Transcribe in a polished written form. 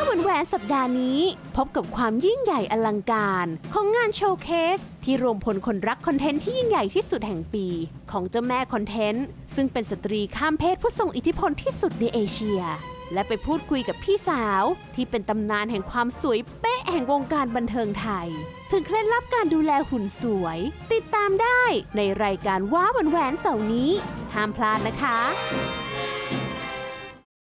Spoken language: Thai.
แหวนสัปดาห์นี้พบกับความยิ่งใหญ่อลังการของงานโชว์เคสที่รวมพลคนรักคอนเทนต์ที่ยิ่งใหญ่ที่สุดแห่งปีของเจ้าแม่คอนเทนต์ซึ่งเป็นสตรีข้ามเพศผู้ทรงอิทธิพลที่สุดในเอเชียและไปพูดคุยกับพี่สาวที่เป็นตำนานแห่งความสวยเป๊ะแห่งวงการบันเทิงไทยถึงเคล็ดลับการดูแลหุ่นสวยติดตามได้ในรายการว้าแหวนเสาร์นี้ห้ามพลาดนะคะ